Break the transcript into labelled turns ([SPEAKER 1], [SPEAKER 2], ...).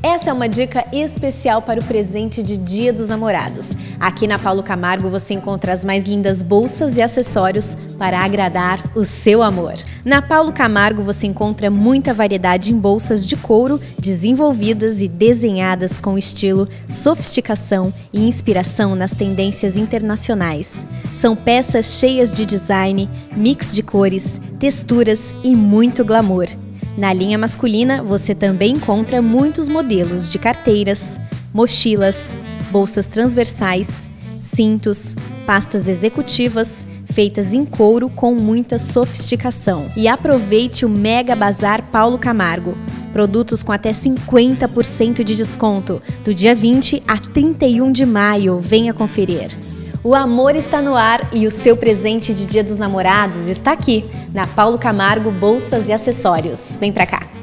[SPEAKER 1] Essa é uma dica especial para o presente de Dia dos Namorados. Aqui na Paulo Camargo você encontra as mais lindas bolsas e acessórios para agradar o seu amor. Na Paulo Camargo você encontra muita variedade em bolsas de couro desenvolvidas e desenhadas com estilo, sofisticação e inspiração nas tendências internacionais. São peças cheias de design, mix de cores, texturas e muito glamour. Na linha masculina, você também encontra muitos modelos de carteiras, mochilas, bolsas transversais, cintos, pastas executivas, feitas em couro com muita sofisticação. E aproveite o Mega Bazar Paulo Camargo. Produtos com até 50% de desconto, do dia 20 a 31 de maio. Venha conferir. O amor está no ar e o seu presente de Dia dos Namorados está aqui, na Paulo Camargo Bolsas e Acessórios. Vem pra cá!